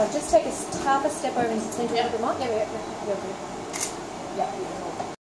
side. Just take half a step over into the centre a little bit more. Yeah, yeah, yeah.